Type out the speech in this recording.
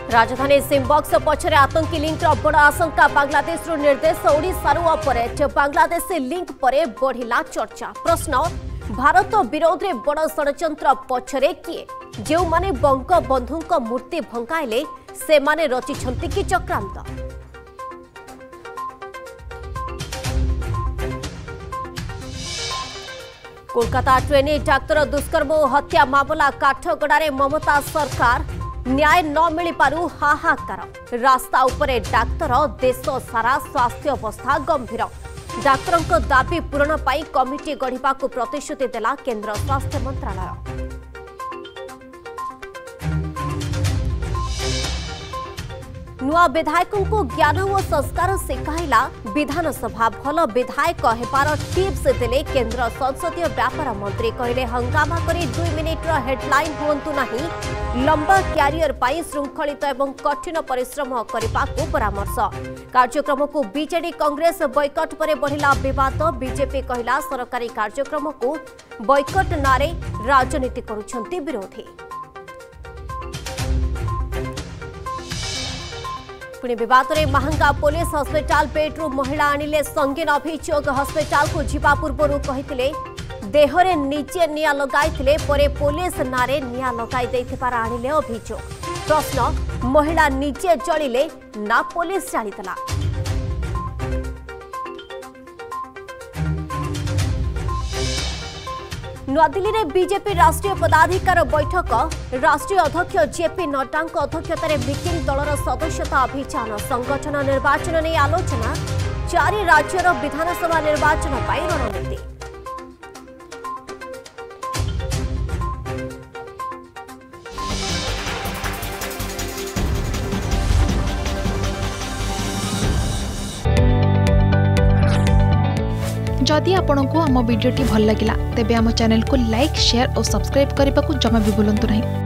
राजधानी सिम्बक्स पछरे आतंकी लिंकर बड़ आशंका बांग्लादेश निर्देश ओडिशारू ऑपरेट बांग्लादेशी लिंक परे बढ़िला चर्चा प्रश्न भारत विरोध में बड़ षड्यंत्र पछरे किए जो माने बंगबंधु मूर्ति भंगाइले से माने रचिछंती कि चक्रांत। कोलकाता ट्रेनी डाक्तर दुष्कर्म और हत्या मामला काठगड़ारे ममता सरकार न्याय न मिल पारु हाहाकार रास्ता उपरे डाक्तर देश सारा स्वास्थ्य अवस्था गंभीर डाक्तरों दाबी पूरण पाई कमिटी गढ़ा प्रतिश्रुति देला केंद्र स्वास्थ्य मंत्रालय। नुआ विधायकों को ज्ञान और संस्कार शिखाइला विधानसभा भल विधायक हेबार टिप्स देले केंद्र संसदीय व्यापार मंत्री कहले हंगामा करी 2 मिनिट हेडलाइन हुंतु नहीं लंबा क्यारियर पाई श्रृंखलित एवं कठिन परिश्रम करने परामर्श। कार्यक्रम को बीजेडी कांग्रेस बॉयकट पर बढ़िला विवाद बीजेपी कहला सरकारी कार्यक्रम को बॉयकट नारे राजनीति करुछंती विरोधी। पुणे विवाद में महंगा पुलिस हस्पिटाल बेड्रू महिला आनिले संगीन अभियोग हस्पिटाल को जीवा पूर्व कहते देहरे निजे निया लगाई परे पुलिस नारे निया लगाई देथिबार आनिले अभियोग प्रश्न महिला निजे जलिले ना पुलिस जालीला। नुआदिल्ली में बीजेपी राष्ट्रीय पदाधिकार बैठक राष्ट्रीय अध्यक्ष जेपी नड्डा अध्यक्षतार मीटिंग दलर सदस्यता अभियान संगठन निर्वाचन नहीं आलोचना 4 राज्यर विधानसभा निर्वाचन पर रणनीति। जदि आपंक आम भिडी भल लगा तेब आम चैनल को लाइक शेयर और सब्सक्राइब करने को जमा भी भूलु नहीं।